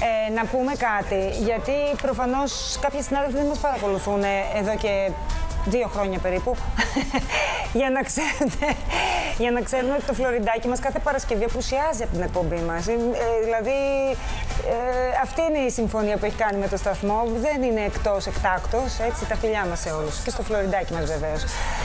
Να πούμε κάτι, γιατί προφανώς κάποιοι συνάδελφοι δεν μας παρακολουθούν εδώ και 2 χρόνια περίπου, για να ξέρουν ότι το Φλωριντάκι μας κάθε Παρασκευή απουσιάζει από την εκπομπή μας. Δηλαδή, αυτή είναι η συμφωνία που έχει κάνει με το σταθμό, δεν είναι εκτός εκτάκτος, έτσι, τα φιλιά μας σε όλους, και στο Φλωριντάκι μας βεβαίως.